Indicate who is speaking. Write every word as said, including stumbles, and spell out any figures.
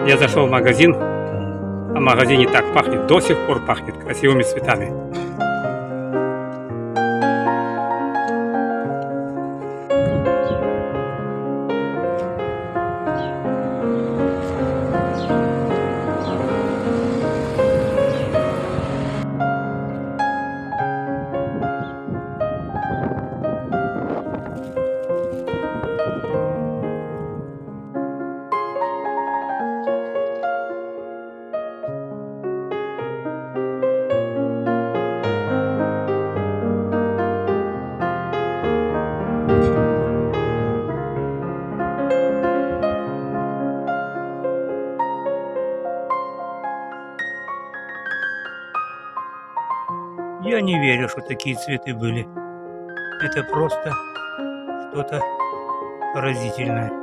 Speaker 1: Я зашел в магазин, а в магазине так пахнет, до сих пор пахнет красивыми цветами.
Speaker 2: Я не верю, что такие цветы были. Это просто что-то поразительное.